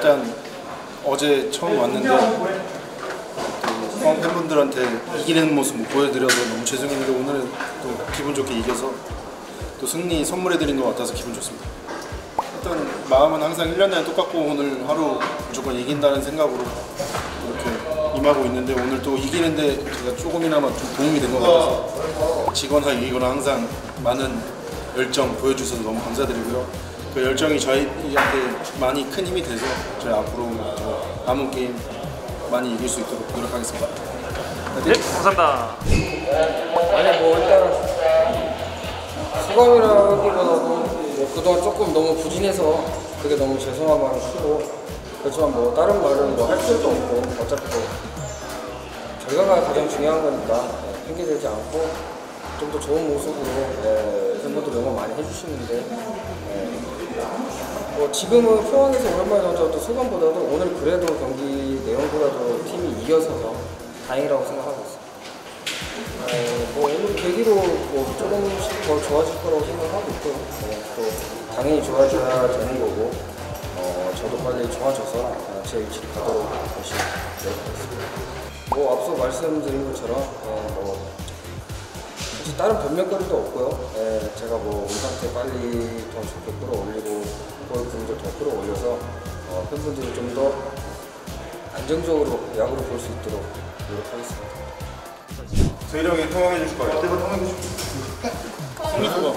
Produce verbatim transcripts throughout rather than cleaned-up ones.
일단 어제 처음 왔는데 또 포항 팬분들한테 이기는 모습 못 보여드려서 너무 죄송했는데 오늘은 또 기분 좋게 이겨서 또 승리 선물해드린 것 같아서 기분 좋습니다. 일단 마음은 항상 일 년 내내 똑같고 오늘 하루 무조건 이긴다는 생각으로 이렇게 임하고 있는데 오늘 또 이기는데 제가 조금이나마 좀 도움이 된 것 같아서 지거나 이기거나 항상 많은 열정 보여주셔서 너무 감사드리고요. 그 열정이 저희한테 많이 큰 힘이 돼서 저희 앞으로 남은 게임 많이 이길 수 있도록 노력하겠습니다. 네, 감사합니다. 아니 뭐 일단 소감이라기보다도 뭐 그동안 조금 너무 부진해서 그게 너무 죄송한 마음이 크고 그렇지만 뭐 다른 말은 뭐 할 필요도 없고 어차피 뭐 결과가 가장 중요한 거니까 핑계 대지 않고 좀 더 좋은 모습으로 네, 팬분들이 응원 많이 해주시는데 네, 뭐 지금은 포항에서 오랜만에 던져도 소감보다도 오늘 그래도 경기 내용보다도 팀이 이겨서 다행이라고 생각하고 있어요. 어, 뭐 오늘 계기로 뭐 조금씩 더 좋아질 거라고 생각하고 있고요. 네, 또 당연히 좋아져야 되는 거고 어, 저도 빨리 좋아져서 제 위치를 가도록 열심히 노력하겠습니다. 뭐 앞서 말씀드린 것처럼 어, 뭐 다른 변명거리도 없고요. 네, 제가 뭐 몸 상태 빨리 더 좋게 끌어올리고 골 분위기를 더 끌어올려서 어, 팬분들이 좀 더 안정적으로 야구를 볼 수 있도록 노력하겠습니다. 저희 형이 통화해 주실 거예요. 내가 통화해 주실 승리 소감.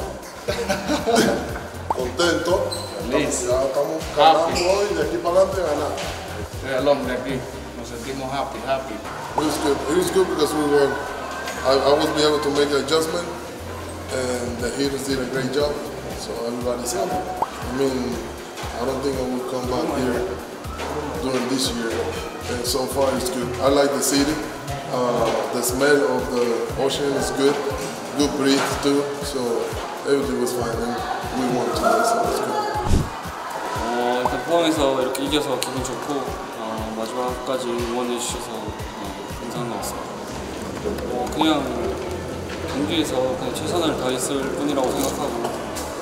Contento. Feliz. Ya estamos ganando hoy de aquí para adelante ganar. Estoy al hombre aquí, nos sentimos happy, happy. It was good. It was good because we were. I, I was be able to make the adjustment, and the hitters did a great job. So everybody's happy. I mean, I don't think I will come back here during this year. And so far it's good. I like the city. Uh, the smell of the ocean is good. Good breeze too. So everything was fine. And we won today, so it's good. 어, 일단 포항에서 이렇게 이겨서 기분 좋고 어, 마지막까지 응원해 주셔서 어, 감사한 것 같습니다. 어, 그냥 경기에서 그냥 최선을 다했을 뿐이라고 생각하고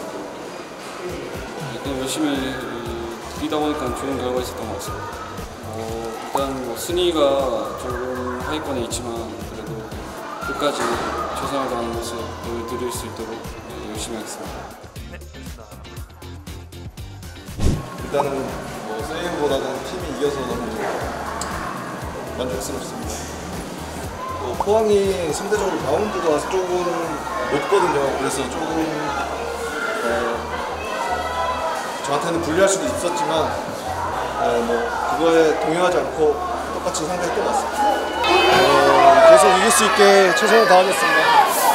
그냥 열심히 뛰다 보니까 좋은 결과가 있었던 것 같습니다. 어, 일단 뭐 순위가 조금 하위권에 있지만 그래도 끝까지 최선을 다하는 모습 보여드릴 수 있도록 열심히 하겠습니다. 네, 알겠습니다. 일단은 뭐 세이브보다는 팀이 이겨서 너무 만족스럽습니다. 뭐 포항이 상대적으로 바운드가 조금 높거든요. 그래서 조금 어, 저한테는 불리할 수도 있었지만 어, 뭐 그거에 동요하지 않고 똑같이 상대했던 것 같습니다. 어, 계속 이길 수 있게 최선을 다하겠습니다.